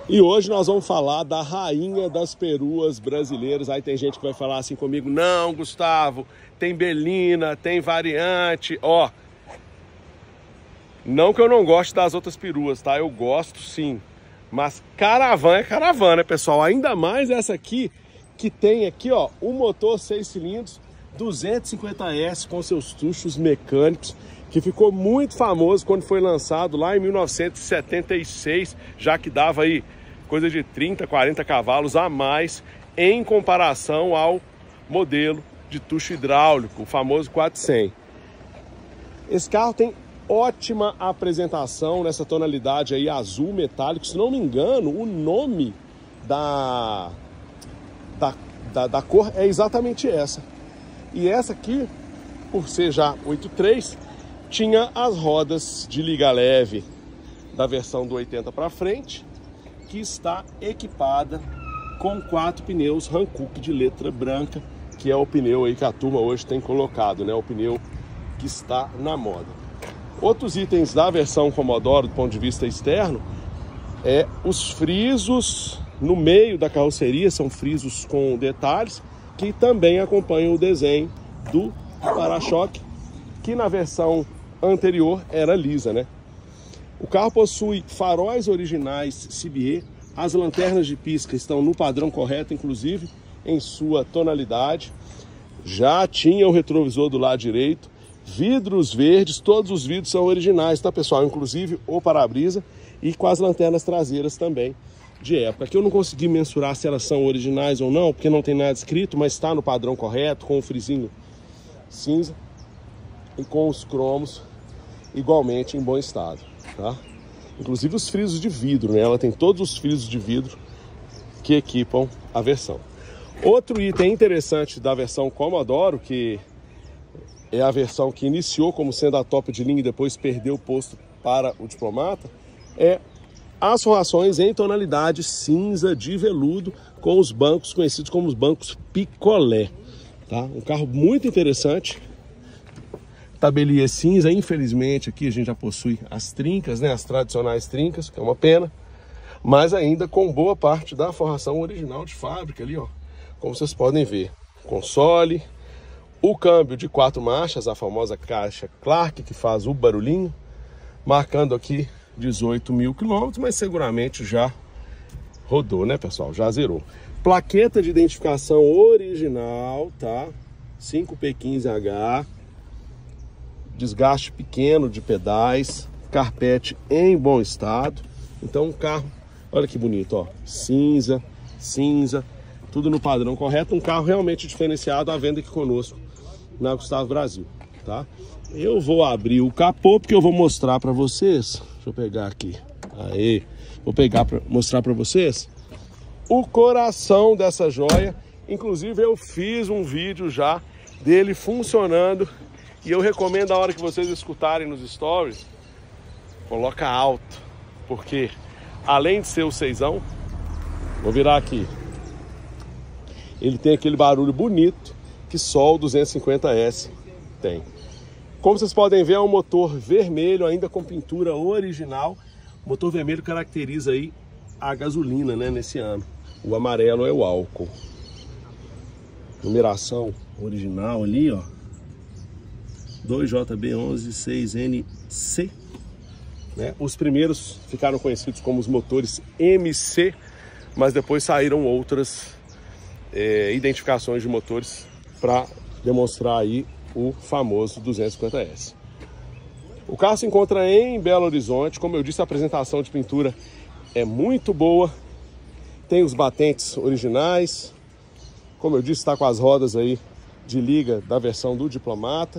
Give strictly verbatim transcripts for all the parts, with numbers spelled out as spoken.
E hoje nós vamos falar da rainha das peruas brasileiras. Aí tem gente que vai falar assim comigo: não, Gustavo, tem Belina, tem variante. Ó, não que eu não goste das outras peruas, tá? Eu gosto sim. Mas caravana é caravana, pessoal. Ainda mais essa aqui, que tem aqui, ó, um motor seis cilindros, duzentos e cinquenta S com seus tuchos mecânicos, que ficou muito famoso quando foi lançado lá em mil novecentos e setenta e seis, já que dava aí coisa de trinta, quarenta cavalos a mais em comparação ao modelo de tucho hidráulico, o famoso quatrocentos. Esse carro tem ótima apresentação nessa tonalidade aí azul metálico. Se não me engano, o nome da, da, da, da cor é exatamente essa. E essa aqui, por ser já oito três, tinha as rodas de liga leve da versão do oitenta para frente, que está equipada com quatro pneus Hankook de letra branca, que é o pneu aí que a turma hoje tem colocado, né? O pneu que está na moda. Outros itens da versão Commodore do ponto de vista externo é os frisos no meio da carroceria, são frisos com detalhes que também acompanham o desenho do para-choque, que na versão anterior era lisa, né? O carro possui faróis originais C B E, as lanternas de pisca estão no padrão correto, inclusive em sua tonalidade. Já tinha o retrovisor do lado direito, vidros verdes, todos os vidros são originais, tá, pessoal? Inclusive o para-brisa, e com as lanternas traseiras também de época. Aqui eu não consegui mensurar se elas são originais ou não, porque não tem nada escrito, mas está no padrão correto, com o frisinho cinza e com os cromos igualmente em bom estado, tá? Inclusive os frisos de vidro, né? Ela tem todos os frisos de vidro que equipam a versão. Outro item interessante da versão Commodore, que é a versão que iniciou como sendo a top de linha e depois perdeu o posto para o Diplomata, é as forrações em tonalidade cinza de veludo, com os bancos conhecidos como os bancos picolé, tá? Um carro muito interessante. Tabelia cinza, infelizmente aqui a gente já possui as trincas, né? As tradicionais trincas, que é uma pena, mas ainda com boa parte da forração original de fábrica ali, ó. Como vocês podem ver, console, o câmbio de quatro marchas, a famosa caixa Clark, que faz o barulhinho, marcando aqui dezoito mil quilômetros, mas seguramente já rodou, né, pessoal? Já zerou. Plaqueta de identificação original, tá? cinco P quinze H, desgaste pequeno de pedais, carpete em bom estado. Então, um carro, olha que bonito, ó, cinza, cinza, tudo no padrão correto. Um carro realmente diferenciado à venda aqui conosco na Gustavo Brasil, tá? Eu vou abrir o capô porque eu vou mostrar para vocês. Deixa eu pegar aqui. Aí, vou pegar para mostrar para vocês o coração dessa joia. Inclusive eu fiz um vídeo já dele funcionando e eu recomendo, a hora que vocês escutarem nos stories, coloca alto, porque além de ser o seisão, vou virar aqui, ele tem aquele barulho bonito que só o duzentos e cinquenta S tem. Como vocês podem ver, é um motor vermelho, ainda com pintura original. O motor vermelho caracteriza aí a gasolina, né, nesse ano. O amarelo é o álcool. Numeração original ali, ó, dois J B onze seis N C. Né? Os primeiros ficaram conhecidos como os motores M C, mas depois saíram outras é, identificações de motores para demonstrar aí o famoso duzentos e cinquenta S. O carro se encontra em Belo Horizonte. Como eu disse, a apresentação de pintura é muito boa. Tem os batentes originais. Como eu disse, está com as rodas aí de liga da versão do Diplomata.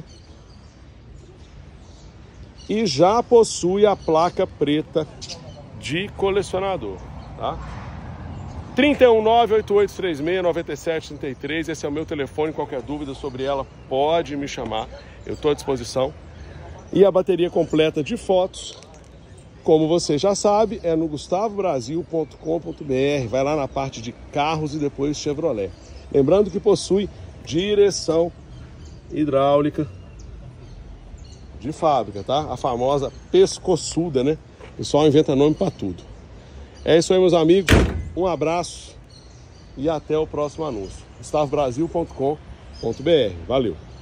E já possui a placa preta de colecionador, tá? trinta e um, nove oito oito três seis, nove sete três três, esse é o meu telefone. Qualquer dúvida sobre ela pode me chamar, eu estou à disposição. E a bateria completa de fotos, como você já sabe, é no gustavo brasil ponto com ponto br. Vai lá na parte de carros e depois Chevrolet. Lembrando que possui direção hidráulica de fábrica, tá? A famosa pescoçuda, né? O pessoal inventa nome para tudo. É isso aí, meus amigos. Um abraço e até o próximo anúncio. Gustavo Brasil ponto com ponto br. Valeu!